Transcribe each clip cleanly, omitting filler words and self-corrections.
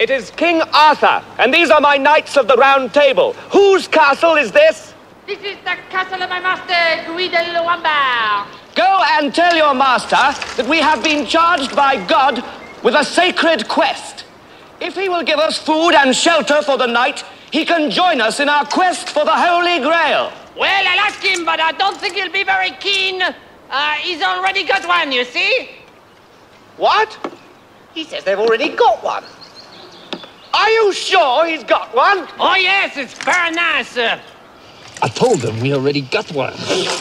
It is King Arthur, and these are my knights of the Round Table. Whose castle is this? This is the castle of my master, Guy de Lombard. Go and tell your master that we have been charged by God with a sacred quest. If he will give us food and shelter for the night, he can join us in our quest for the Holy Grail. Well, I'll ask him, but I don't think he'll be very keen. He's already got one, you see? What? He says they've already got one. Are you sure he's got one? Oh, yes, it's very nice. I told them we already got one.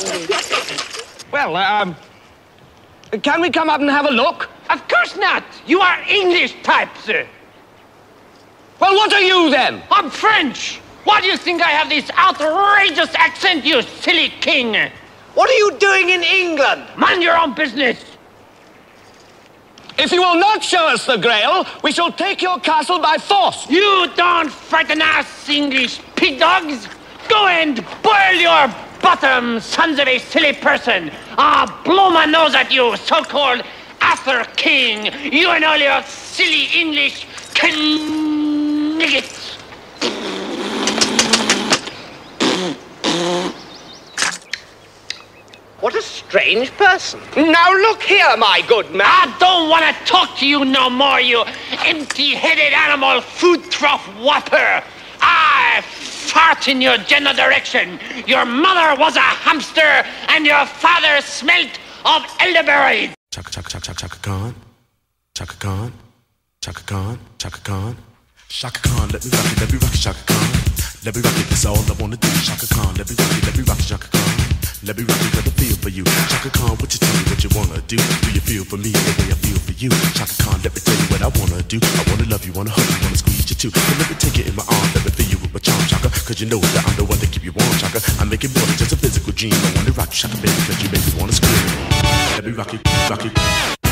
Well, can we come up and have a look? Of course not. You are English type, sir. Well, what are you then? I'm French. Why do you think I have this outrageous accent, you silly king? What are you doing in England? Mind your own business. If you will not show us the Grail, we shall take your castle by force. You don't frighten us, English pig dogs. Go and boil your bottom, sons of a silly person. I'll blow my nose at you, so-called Arthur King. You and all your silly English kniggets. What a strange person. Now look here, my good man. I don't want to talk to you no more, you empty-headed animal food trough whopper. I fart in your general direction. Your mother was a hamster, and your father smelt of elderberries. Chaka chaka chaka chaka chaka Khan, Chaka Khan, Chaka Khan, Chaka Khan, Chaka Khan. Let me rock it, Chaka Khan. Let me rock it, that's all I wanna do. Chaka Khan, let me rock it, Chaka Khan. Let me rock it, let me feel for you. Chaka Khan, what you tell me what you wanna do? Do you feel for me the way I feel for you? Chaka Khan, let me tell you what I wanna do. I wanna love you, wanna hug you, wanna squeeze you too. And let me take it in my arms, let me feel you with my charm, Chaka. Cause you know that I'm the one to keep you warm, Chaka. I make it more than just a physical dream. I wanna rock you, Chaka, baby, cause you make me wanna scream. Let me rock it, rock it.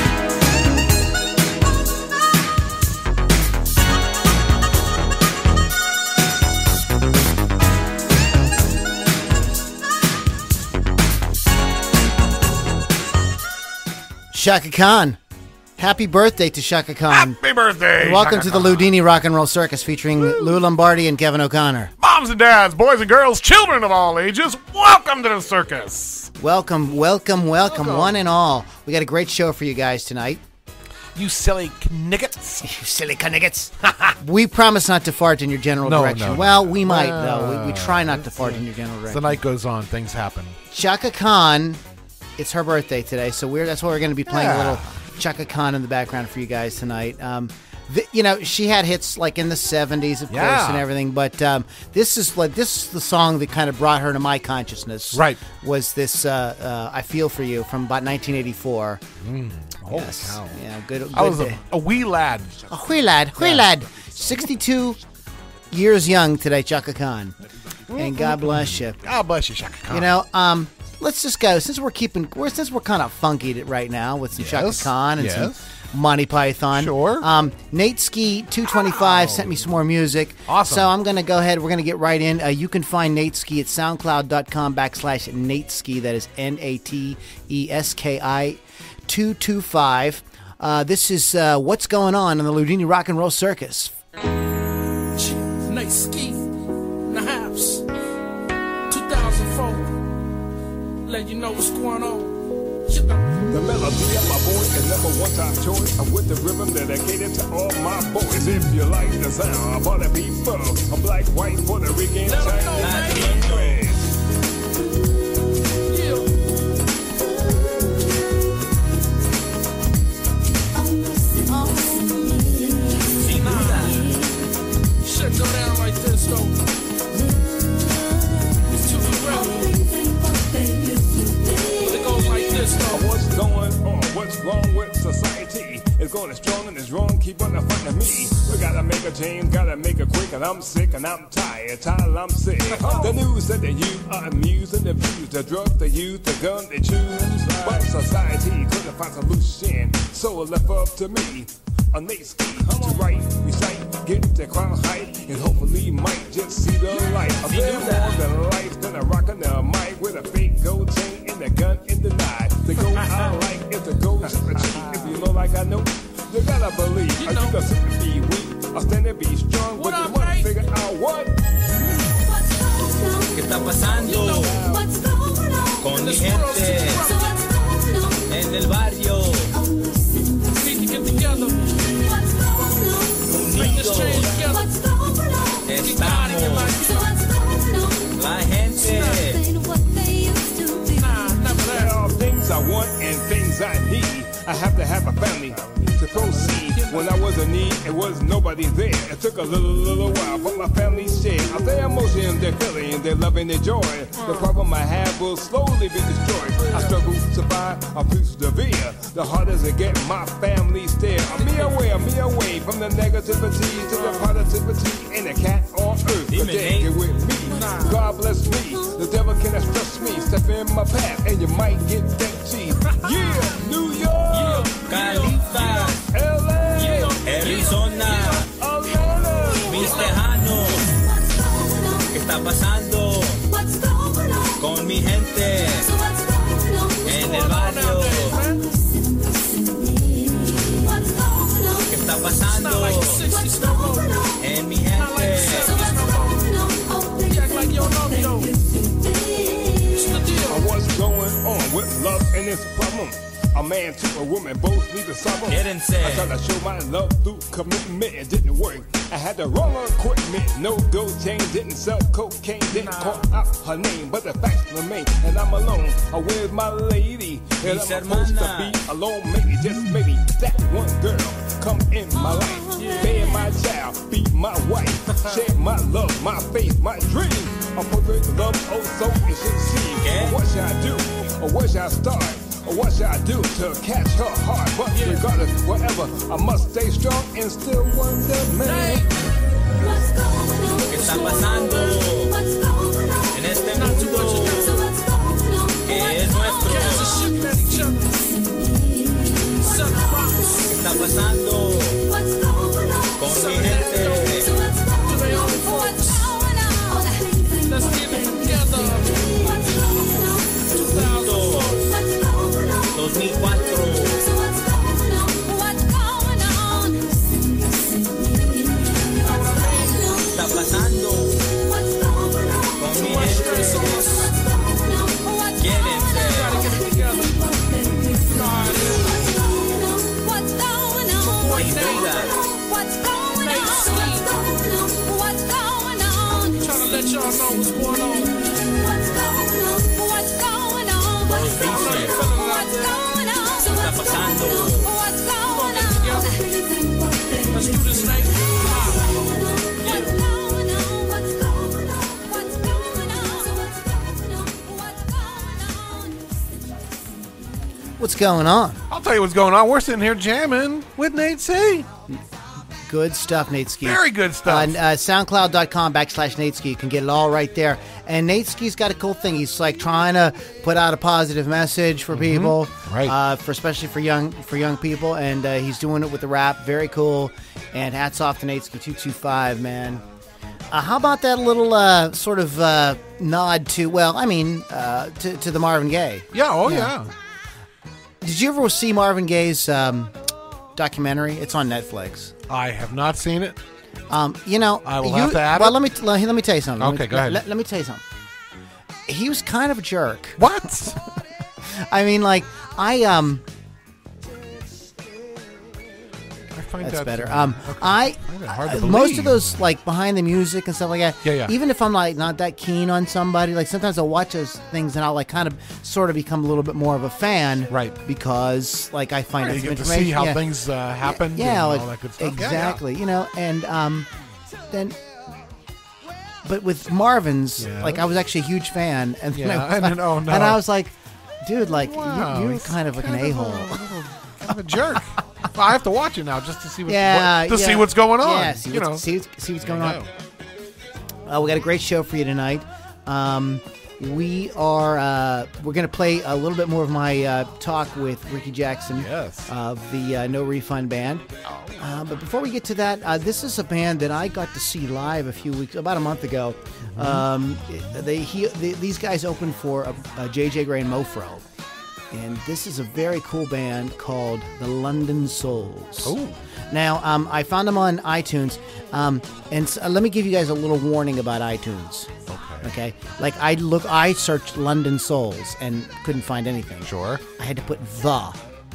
Chaka Khan. Happy birthday to Chaka Khan. Happy birthday! And welcome Chaka to the Khan. Loudini Rock and Roll Circus featuring Lou Lombardi and Kevin O'Connor. Moms and dads, boys and girls, children of all ages, welcome to the circus. Welcome, one and all. We got a great show for you guys tonight. You silly kniggets. You silly kniggets. We promise not to fart in your general direction. No. Well, we might, though. We try not to fart in your general As direction. the night goes on, things happen. Chaka Khan, it's her birthday today, so that's why we're going to be playing a little Chaka Khan in the background for you guys tonight. She had hits like in the 70s, of course, and everything, but this is the song that kind of brought her to my consciousness. Right. Was this I Feel For You from about 1984. Yes. Cow. Yeah, good I was day. a wee lad. A wee lad. 62 years young today, Chaka Khan. And God bless you. God bless you, Chaka Khan. You know, let's just go. Since we're kind of funky right now with some Chaka Khan and some Monty Python. Sure. Nate Ski 225 sent me some more music. Awesome. So I'm going to go ahead. We're going to get right in. You can find Nate Ski at soundcloud.com/Nate Ski. That is NATESKI 225. This is What's Going On in the Loudini Rock and Roll Circus. Nate Ski in the house. 2004. Let you know what's going on. The melody of my voice is number one top choice. I'm with the rhythm dedicated to all my boys. If you like the sound, for the people, I'm black, white, Puerto Rican, Chinese, English. Shouldn't go down like this though. It's too irrelevant. But it goes like this though. What's going on? What's wrong with society? It's going strong and it's wrong. Keep on the front of me. We gotta make a change, gotta make it quick. And I'm sick and I'm tired, I'm sick. The news said that you are amused and abused. The drugs they use, the gun they choose. But society couldn't find solution, so it left up to me. A Nate Ski to write, recite, get the crowd hype, and hopefully might just see the light. A bit more than life than a rockin' the mic with a fake gold chain and a gun in the night. The gold I like is the gold super cheap. If you know like I know, you gotta believe. You can simply be weak. I stand and be strong, but you must figure out what. ¿Qué está pasando con mi gente en el barrio? Unidos estamos, la gente. There are things I want and things I need. I have to have a family to proceed. When I was in need, it was nobody there. It took a little while, but my family shared of their emotions, their feelings, their love and their joy. The problem I have will slowly be destroyed. I struggle to survive, I persevere. The hardest to get my family stare. I'm me away from the negativity to the positivity. Ain't a cat on earth could dare get with me. God bless me, the devil cannot stress me. Step in my path and you might get that cheese. Yeah, New York, Califa, LA, Arizona, mis tejanos. ¿Qué está pasando con mi gente en el barrio? ¿Qué está pasando en mi gente? What's going on with love and its problem? A man to a woman, both need to solve them. I tried to show my love through commitment, it didn't work. I had the wrong equipment, no gold chain, didn't sell cocaine, didn't call out her name, but the facts remain, and I'm alone. Where's my lady? And I'm supposed to be alone, maybe, just maybe, that one girl come in my life, be my child, be my wife, share my love, my faith, my dream. A perfect love, oh so it should seem. What should I do? Or where should I start? Or what should I do to catch her heart? But regardless, whatever, I must stay strong and still wonder, man. ¿Qué está pasando en este mundo que es nuestro? ¿Qué está pasando con mi gente? 2004. Está pasando con mi gente. Quédense. Trying to let y'all know what's going on. Está pasando. Let's do this thing. What's going on? I'll tell you what's going on. We're sitting here jamming with Nate C. Good stuff, Nate Ski. Very good stuff. On SoundCloud.com/Nate Ski. You can get it all right there. And Nate Ski's got a cool thing. He's like trying to put out a positive message for people, right? Especially for young people. And he's doing it with the rap. Very cool. And hats off to Nate Ski 225, man. How about that little sort of nod to, well, I mean, to the Marvin Gaye? Yeah. Yeah. Did you ever see Marvin Gaye's documentary? It's on Netflix. I have not seen it. You know, I will have to add well, it. let me tell you something. Okay, go ahead. Let me tell you something. He was kind of a jerk. What? I mean, like, I find that's that better. okay. I find it hard to most believe. of those like behind the music and stuff like that. Yeah. Even if I'm like not that keen on somebody, like sometimes I'll watch those things and I'll like kind of sort of become a little bit more of a fan, right? Because like I find you some get to information. see how things happen, and all that good stuff. Exactly. You know, and then. But with Marvin's, like I was actually a huge fan, and then and I was like, dude, like wow, you're kind of like an a-hole. Kind of a jerk. Well, I have to watch it now just to see see what's going on. Yeah, see what's going on. We got a great show for you tonight. We're going to play a little bit more of my talk with Ricky Jackson of the No Refund Band. But before we get to that, this is a band that I got to see live about a month ago. These guys opened for J.J. Gray and Mofro. And this is a very cool band called the London Souls. Oh. Now, I found them on iTunes. Let me give you guys a little warning about iTunes. Okay. Like I searched London Souls and couldn't find anything. Sure. I had to put the.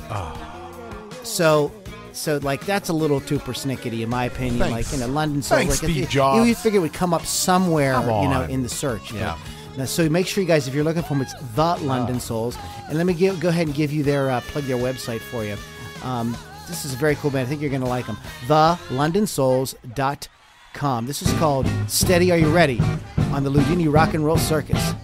So like that's a little too persnickety in my opinion. Thanks. Like London Souls. Thanks, like Steve Jobs. You figure it would come up somewhere, Come on. in the search. Yeah. Now, so make sure you guys, if you're looking for them, it's the London Souls. And let me go ahead and give you plug their website for you. This is a very cool band. I think you're going to like them. TheLondonSouls.com. This is called Steady Are You Ready on the Loudini Rock and Roll Circus.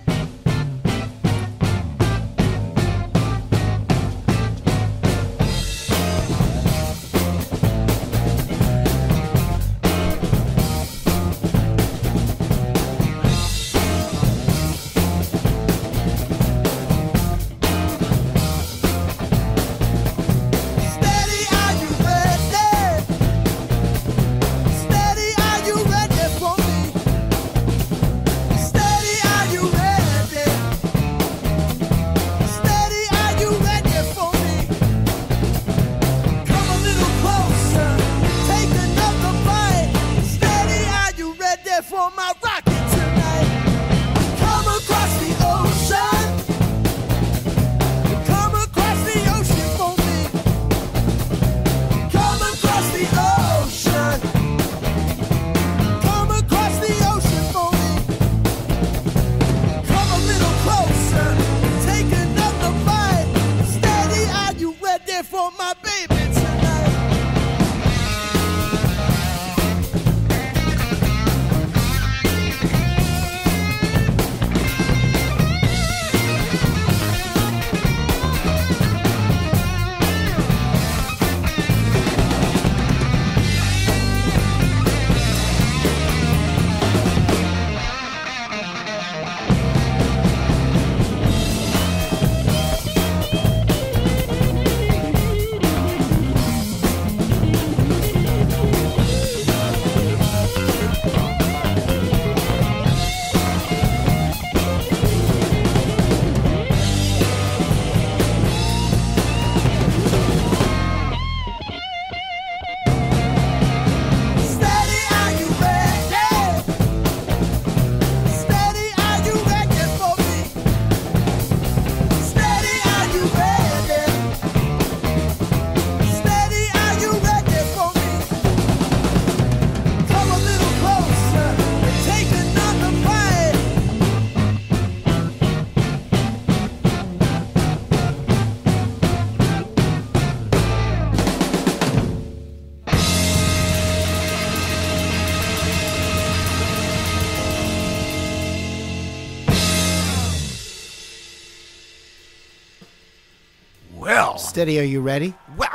Well. Steady, are you ready?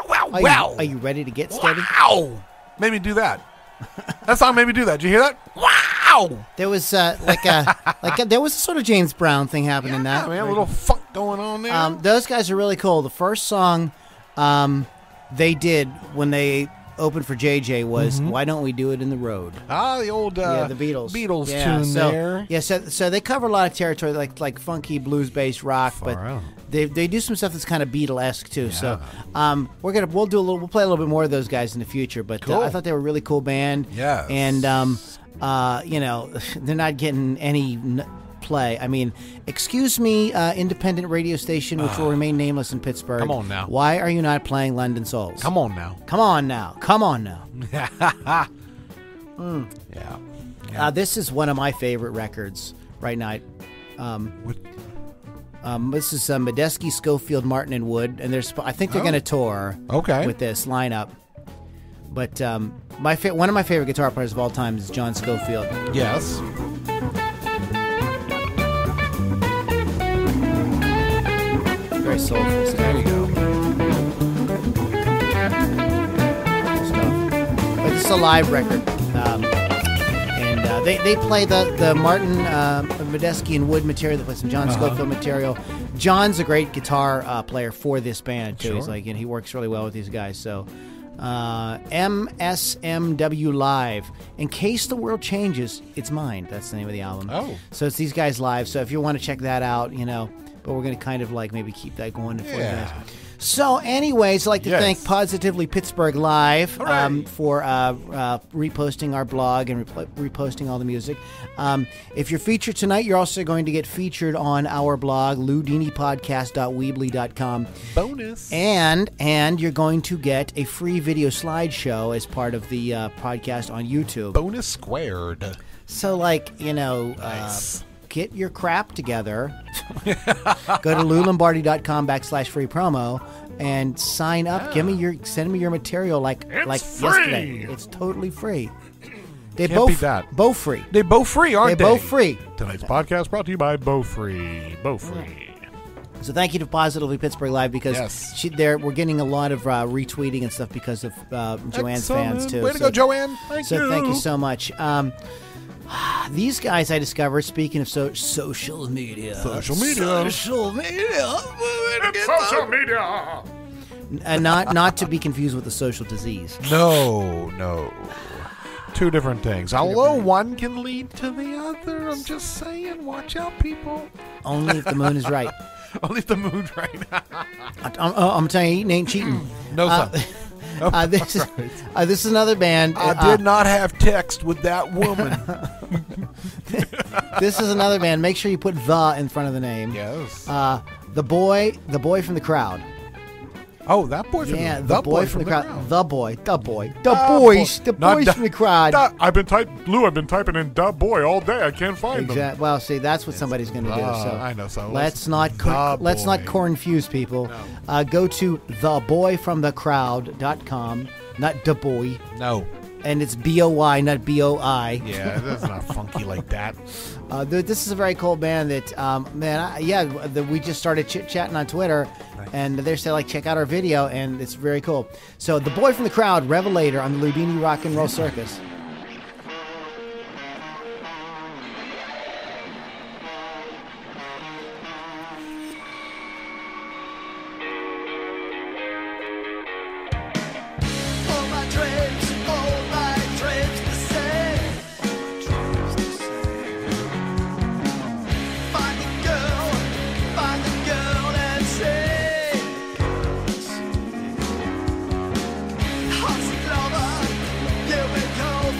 Wow. Are you ready to get steady? Wow. Made me do that. That song made me do that. Did you hear that? Wow. There was there was a sort of James Brown thing happening in that. Man, a little funk going on there. Those guys are really cool. The first song they did when they opened for JJ was "Why Don't We Do It in the Road?" The old the Beatles tune there. Yeah, so they cover a lot of territory, like funky blues based rock, but they do some stuff that's kind of Beatle-esque too. So we'll play a little bit more of those guys in the future. But I thought they were a really cool band. Yeah, and they're not getting any play. I mean, excuse me, independent radio station, which will remain nameless in Pittsburgh. Come on now. Why are you not playing London Souls? Come on now. Come on now. Come on now. Yeah. This is one of my favorite records right now. This is Medeski, Schofield, Martin, and Wood, and I think they're going to tour with this lineup. But one of my favorite guitar players of all time is John Schofield. Yes. Very soulful stuff. There you go. But it's a live record. They play the Martin, Medeski, and Wood material. They play some John Schofield material. John's a great guitar player for this band, too. He's he works really well with these guys. So, MSMW Live. In Case the World Changes, It's Mine. That's the name of the album. Oh. So it's these guys live. So if you want to check that out, but we're going to kind of like maybe keep that going for you guys. So, anyways, I'd like to thank Positively Pittsburgh Live for reposting our blog and reposting all the music. If you're featured tonight, you're also going to get featured on our blog, loudinipodcast.weebly.com. Bonus. And you're going to get a free video slideshow as part of the podcast on YouTube. Bonus squared. So, like, nice. Get your crap together. Go to loulombardi.com/free promo and sign up. Send me your material like yesterday. It's totally free. They Can't beat that. Both free. They both free, aren't they? Both free. Tonight's podcast brought to you by Both Free. Both free. So thank you to Positively Pittsburgh Live because we're getting a lot of retweeting and stuff because of Joanne's fans too. Way to go, Joanne. Thank you. Thank you so much. These guys I discovered, speaking of social media. Social media. And not to be confused with the social disease. No. Two different things. Although one can lead to the other. I'm just saying, watch out, people. Only if the moon is right. Only if the moon's right. I'm telling you, eating ain't cheating. No, son. This is another band. I did not have text with that woman. This is another band. Make sure you put "the" in front of the name. Yes. The boy from the crowd. Oh, that boy from the boy from the crowd. The boys from the crowd. I've been typing in "da boy" all day. I can't find them. Well, see, that's what somebody's going to do. So I know. So let's not confuse people. No. Go to theboyfromthecrowd.com, not "da boy." No. And it's BOY, not BOI. Yeah, that's not funky like that. This is a very cool band that, we just started chit-chatting on Twitter, and they're saying, check out our video, and it's very cool. So, The Boy from the Crowd, Revelator on the Loudini Rock and Roll Circus. Lover, you will go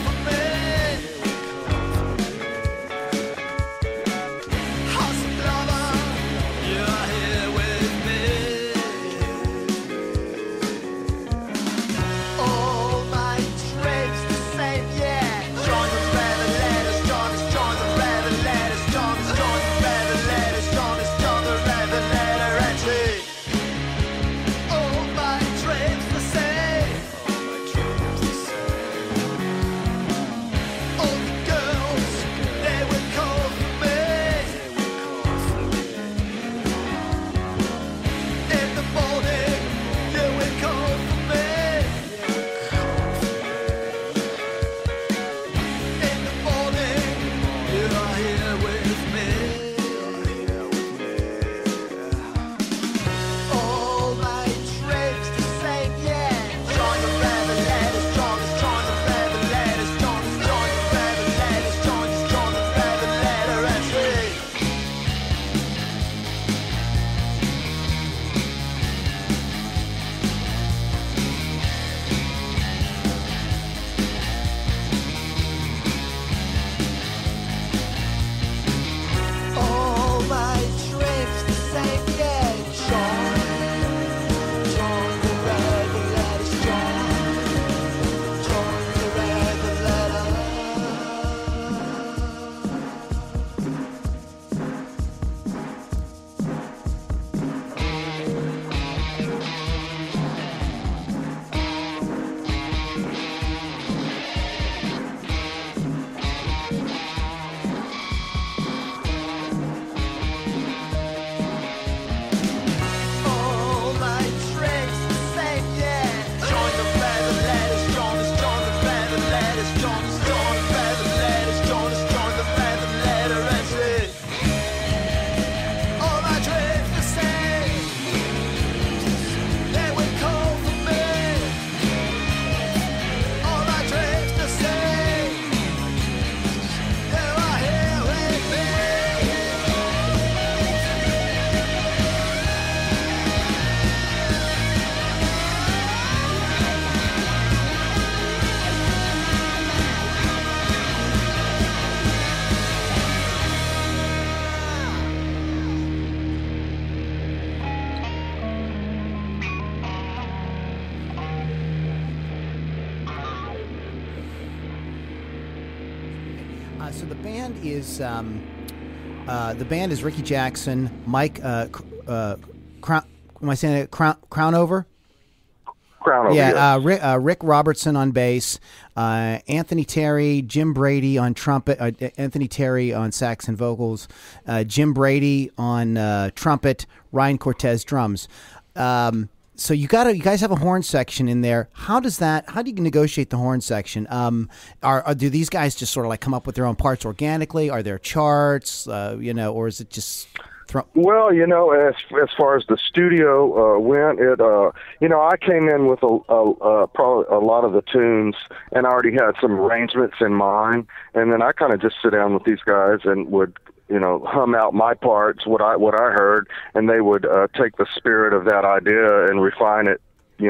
So the band is Ricky Jackson, Mike. Am I saying it? Crownover? Crownover. Yeah. Rick Robertson on bass, Anthony Terry, Jim Brady on trumpet, Anthony Terry on sax and vocals, Jim Brady on trumpet, Ryan Cortez drums. So you guys have a horn section in there. How do you negotiate the horn section? Do these guys just sort of like come up with their own parts organically? Are there charts, or is it just Well, as far as the studio went, I came in with probably a lot of the tunes, and I already had some arrangements in mind, and then I kind of just sit down with these guys and would hum out my parts, what I heard, and they would take the spirit of that idea and refine it,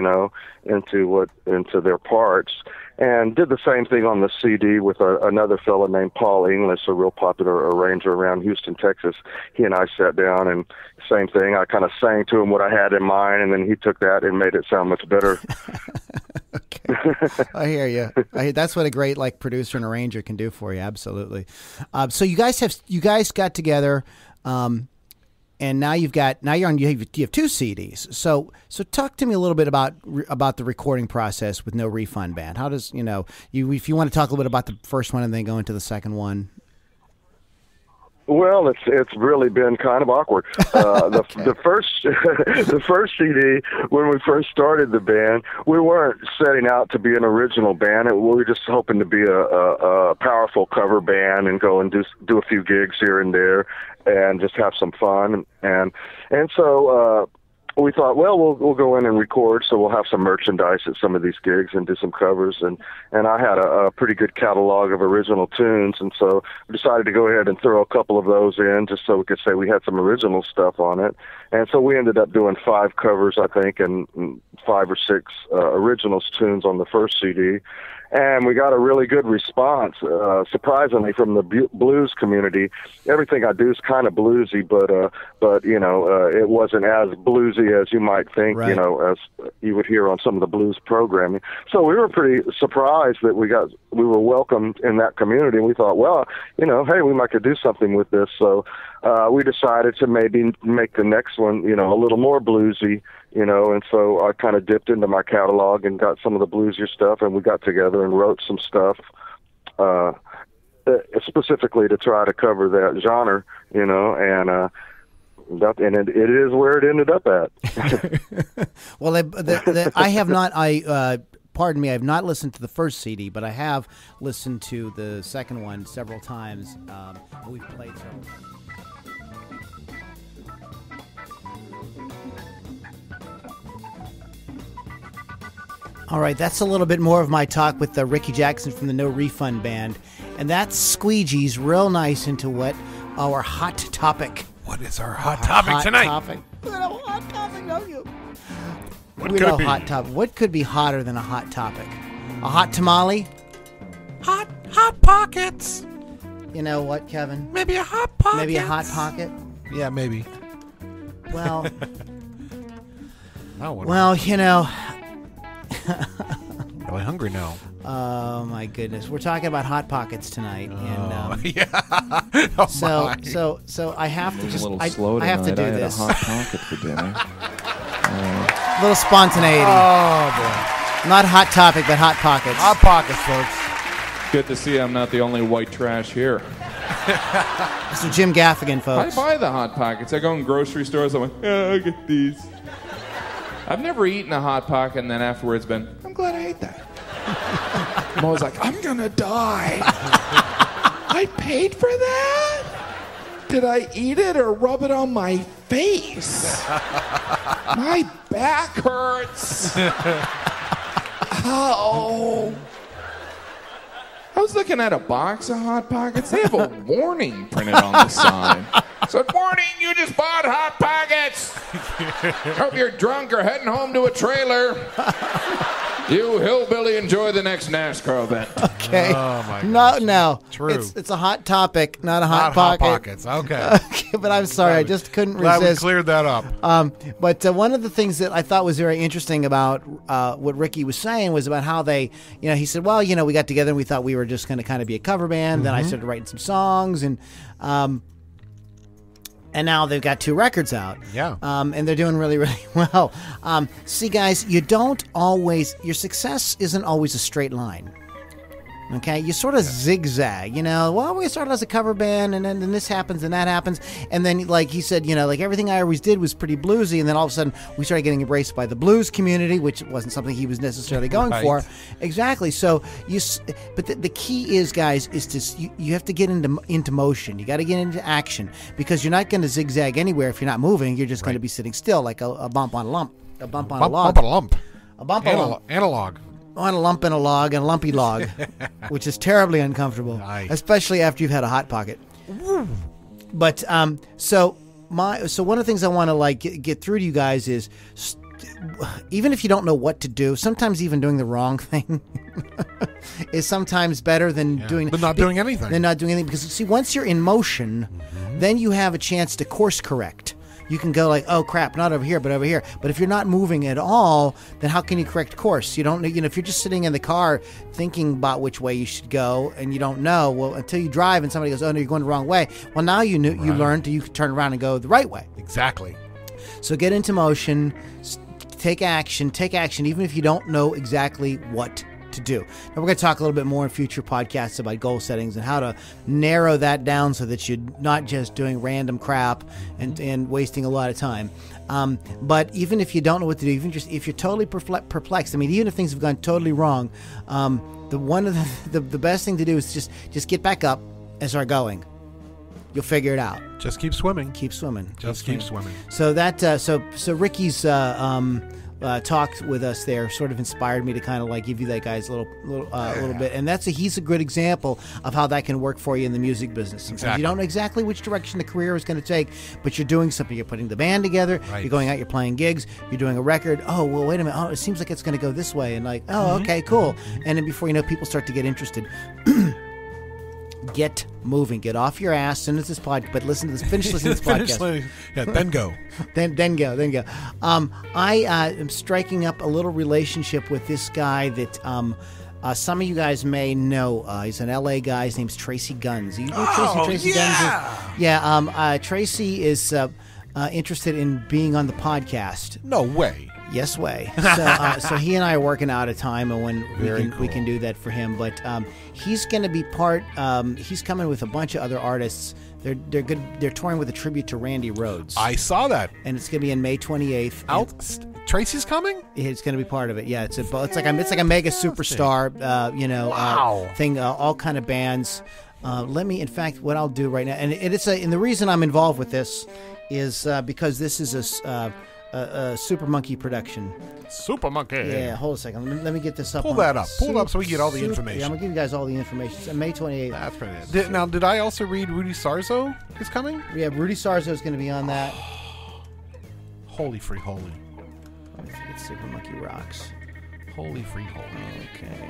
into their parts. And did the same thing on the CD with another fellow named Paul English, a real popular arranger around Houston, Texas. He and I sat down, and same thing. I kind of sang to him what I had in mind, and then he took that and made it sound much better. Okay. I hear you. That's what a great producer and arranger can do for you. Absolutely. So you guys got together, and now you have two CDs. So talk to me a little bit about the recording process with No Refund Band. How does if you want to talk a little bit about the first one and then go into the second one. Well, it's really been kind of awkward. Okay. The first CD, when we first started the band, we weren't setting out to be an original band. We were just hoping to be a powerful cover band and go and do a few gigs here and there and just have some fun. And so we thought, well, we'll go in and record, so we'll have some merchandise at some of these gigs and do some covers. And I had a pretty good catalog of original tunes, and so we decided to go ahead and throw a couple of those in just so we could say we had some original stuff on it. And so we ended up doing 5 covers, I think, and 5 or 6 original tunes on the first CD. And we got a really good response, surprisingly, from the blues community. Everything I do is kind of bluesy, but it wasn't as bluesy as you might think, right. As you would hear on some of the blues programming. So we were pretty surprised that we were welcomed in that community. And we thought, well, hey, we might could do something with this. So we decided to maybe make the next one, a little more bluesy. And so I kind of dipped into my catalog and got some of the bluesier stuff, and we got together and wrote some stuff specifically to try to cover that genre, and it is where it ended up at. Well, I have not. Pardon me, I have not listened to the first CD, but I have listened to the second one several times. We've played several times. All right, that's a little bit more of my talk with Ricky Jackson from the No Refund Band. And that squeegees real nice into what our hot topic. What is our hot topic tonight? Topic. We have a hot topic, don't you? What could it be? Hot topic. What could be hotter than a hot topic? A hot tamale? Hot pockets. You know what, Kevin? Maybe a hot pocket. Maybe a hot pocket? Yeah, maybe. Well, Really hungry now. Oh my goodness, we're talking about hot pockets tonight, and yeah. So I have to just a little slow I have to do I had this. a hot pocket for dinner. A little spontaneity. Oh boy, not hot topic, but hot pockets. Hot pockets, folks. Good to see I'm not the only white trash here. Mr. Jim Gaffigan, folks. I buy the hot pockets. I go in grocery stores. I'm like, I get these. I've never eaten a hot pocket and then afterwards been, I'm glad I ate that. I'm always like, I'm gonna die. I paid for that? Did I eat it or rub it on my face? My back hurts. Ow. I was looking at a box of Hot Pockets. They have a warning printed on the side. It said, warning, you just bought Hot Pockets. Hope you're drunk or heading home to a trailer. You hillbilly, enjoy the next NASCAR event. Okay. Oh, my gosh. No. True. It's a hot topic, not a hot Not pocket. Hot Pockets. Okay. Okay, but I'm sorry, I just couldn't Glad resist. we cleared that up. But one of the things that I thought was very interesting about what Ricky was saying was about how they, he said, well, we got together and we thought we were just going to kind of be a cover band. Then I started writing some songs, and now they've got 2 records out. Yeah. And they're doing really, really well. See, guys, your success isn't always a straight line. Okay, you sort of zigzag, well, we started as a cover band, and then this happens and that happens. And then, like he said, like everything I always did was pretty bluesy. And then all of a sudden we started getting embraced by the blues community, which wasn't something he was necessarily going for. Exactly. So but the key is, guys, is you have to get into motion. You got to get into action, because you're not going to zigzag anywhere if you're not moving. You're just going to be sitting still, like a bump on a lump, a bump on a log. Bump on a lump. A bump on a lump. Analog. On a lump in a log, and a lumpy log, which is terribly uncomfortable, especially after you've had a hot pocket. But so one of the things I want to get through to you guys is, even if you don't know what to do, sometimes even doing the wrong thing is sometimes better than doing anything. Than not doing anything, because see, once you're in motion, then you have a chance to course correct. You can go like, oh crap, not over here, but over here. But if you're not moving at all, then how can you correct course? You don't, if you're just sitting in the car thinking about which way you should go, and you don't know, well, until you drive and somebody goes, oh no, you're going the wrong way. Well, now you learned you can turn around and go the right way. Exactly. So get into motion, take action, even if you don't know exactly what to do. Now we're going to talk a little bit more in future podcasts about goal settings and how to narrow that down so that you're not just doing random crap and wasting a lot of time. But even if you don't know what to do, even just if you're totally perplexed, even if things have gone totally wrong, the best thing to do is just get back up and start going. You'll figure it out. Just keep swimming. Keep swimming. Keep swimming. So that so Ricky's talked with us there sort of inspired me to kind of give you that guy's little bit, and he's a good example of how that can work for you in the music business. Sometimes you don't know exactly which direction the career is going to take, but you're doing something. You're putting the band together. Right. You're going out. You're playing gigs. You're doing a record. Oh well, wait a minute. Oh, it seems like it's going to go this way, and okay, cool. And then before you know, people start to get interested. Get moving. Get off your ass as soon as this podcast. But finish listening to this podcast. Then go. then go. I am striking up a little relationship with this guy that some of you guys may know. He's an LA guy. His name's Tracy Guns. You know Tracy Guns? Yeah. Tracy is interested in being on the podcast. No way. Yes way. So he and I are working out a time and when we can do that for him. But he's going to be part. He's coming with a bunch of other artists. They're good. They're touring with a tribute to Randy Rhoads. I saw that, and it's going to be on May 28th. Tracy's coming. It's going to be part of it. Yeah, it's like a mega superstar. Thing. All kind of bands. In fact, what I'll do right now, and the reason I'm involved with this is because this is a Super Monkey production. Super Monkey. Yeah, hold a second. Let me get this up. Pull that up. Pull it up so we get all the information. Yeah, I'm going to give you guys all the information. It's May 28th. That's pretty nice. Did I also read Rudy Sarzo is coming? Yeah, Rudy Sarzo is going to be on that. Holy free holy. It's Super Monkey Rocks. Holy free holy. Okay.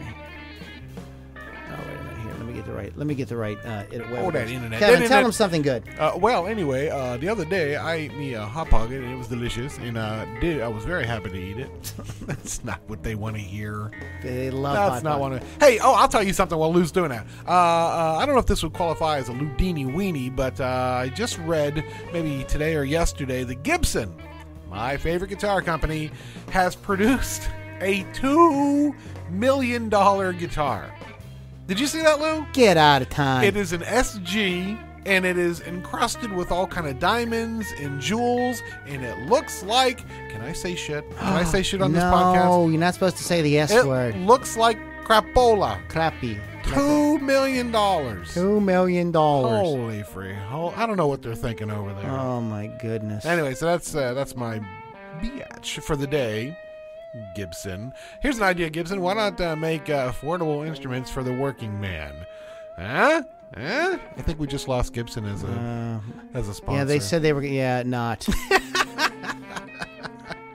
Oh, wait a minute here. Let me get the right. That internet. Kevin, tell him something good. Well, anyway, the other day I ate me a hot pocket and it was delicious, and I was very happy to eat it. That's not what they want to hear. They love That's not what. Hey, I'll tell you something while Lou's doing that. I don't know if this would qualify as a Loudini weenie, but I just read maybe today or yesterday that Gibson, my favorite guitar company, has produced a $2 million guitar. Did you see that, Lou? Get out of time. It is an SG, and it is encrusted with all kind of diamonds and jewels, and it looks like... Can I say shit? Can I say shit on this podcast? No, you're not supposed to say the S word. It looks like crapola. Crappy. $2 million. $2 million. Holy free. I don't know what they're thinking over there. Oh, my goodness. Anyway, so that's my biatch for the day. Gibson. Here's an idea, Gibson. Why not make affordable instruments for the working man? Huh? I think we just lost Gibson as a sponsor. Yeah, they said they were. Yeah, not.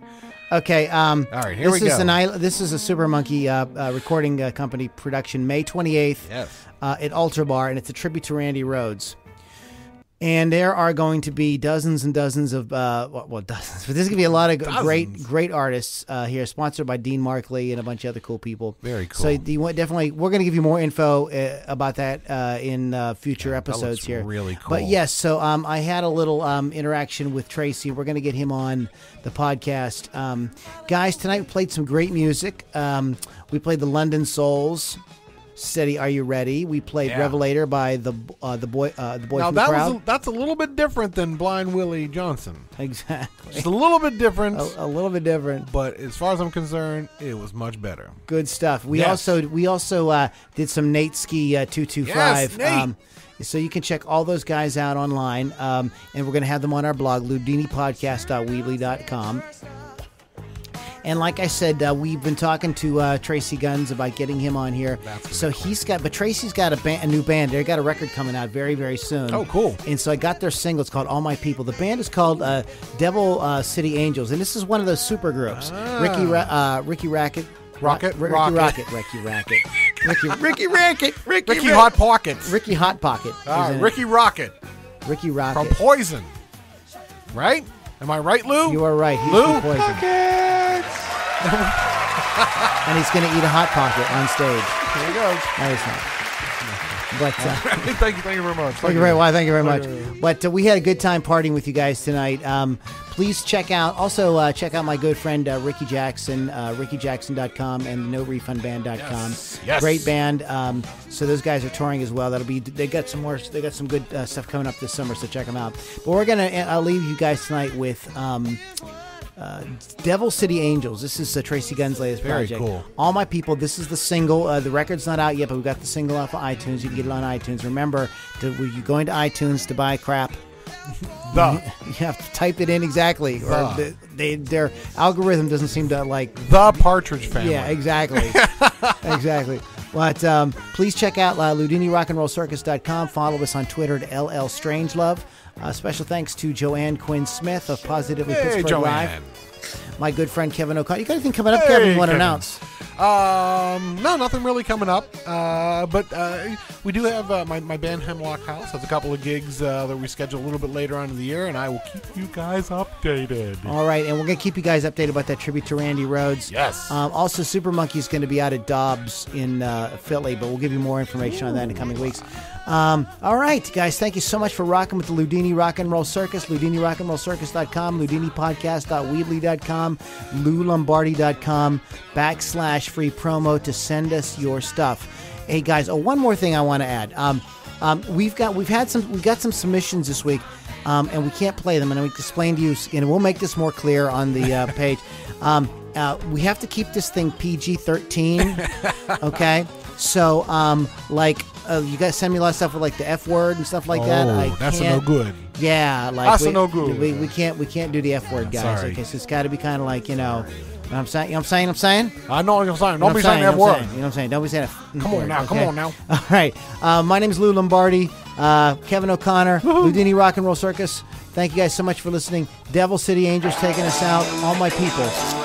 Okay. All right, here we go. This is a Super Monkey recording company production, May 28th at Ultra Bar, and it's a tribute to Randy Rhoads. And there are going to be dozens and dozens of, dozens, but there's going to be a lot of great artists here, sponsored by Dean Markley and a bunch of other cool people. Very cool. So we're going to give you more info about that in future episodes here. Really cool. But yes, so I had a little interaction with Tracy. We're going to get him on the podcast. Guys, tonight we played some great music. We played the London Souls. Steady, Are You Ready? We played Revelator by the boy from the crowd. That's a little bit different than Blind Willie Johnson. Exactly. Just a little bit different. A little bit different. But as far as I'm concerned, it was much better. Good stuff. We also did some Nate Ski 225. Yes, Nate. So you can check all those guys out online. And we're going to have them on our blog, loudinipodcast.weebly.com. And like I said, we've been talking to Tracy Guns about getting him on here. But Tracy's got a new band. They got a record coming out very, very soon. Oh, cool. And so I got their single. It's called All My People. The band is called Devil City Angels. And this is one of those super groups. Ricky Racket. Ricky Hot Pockets. Ricky Hot Pocket. Ricky Rocket. Ricky Rocket. From Poison. Right? Am I right, Lou? You are right. He's Lou from Poison. And he's going to eat a Hot Pocket on stage. Here he goes. No, he's not. But thank you very much. Thank you very much. But we had a good time partying with you guys tonight. Please check out my good friend Ricky Jackson, rickyjackson.com and norefundband.com. Yes. Great band. So those guys are touring as well. They got some good stuff coming up this summer, so check them out. But we're gonna leave you guys tonight with Devil City Angels. This is Tracy Gunn's latest project. Very cool. All My People. This is the single. The record's not out yet, but we've got the single off of iTunes. You can get it on iTunes. Remember, when you go into iTunes to buy crap, you have to type it in exactly, or their algorithm doesn't seem to like the Partridge Family. Yeah, exactly, exactly. But please check out LoudiniRock'n'RollCircus.com. Follow us on Twitter at LL Strangelove. Special thanks to Joanne Quinn Smith of Positively Pittsburgh Joanne. Live. My good friend Kevin O'Connor. You got anything coming up, Kevin? You want to announce? No, nothing really coming up. But we do have my band Hemlock House has a couple of gigs that we schedule a little bit later on in the year, and I will keep you guys updated. All right, and we're going to keep you guys updated about that tribute to Randy Rhoads. Yes. Also, Super Monkey is going to be out at Dobbs in Philly, but we'll give you more information on that in the coming weeks. All right, guys, thank you so much for rocking with the Loudini Rock and Roll Circus. LoudiniRock'n'RollCircus.com, LoudiniPodcast.weebly.com, LouLombardi.com/free promo to send us your stuff. Hey guys, one more thing I want to add. We've got some submissions this week, and we can't play them, and we explain to you, and we'll make this more clear on the page. We have to keep this thing PG-13, okay? So, you guys send me a lot of stuff with like the F word and stuff like that. That's no good. Yeah, that's no good. We can't do the F word, guys. Sorry. Okay, so it's got to be kind of like, you know what I'm saying? I'm saying? I know what you're saying. Don't be saying that word. You know what I'm saying? Don't be saying F. Come on now. Okay? Come on now. All right. My name is Lou Lombardi. Kevin O'Connor. Loudini Rock and Roll Circus. Thank you guys so much for listening. Devil City Angels taking us out. All My People.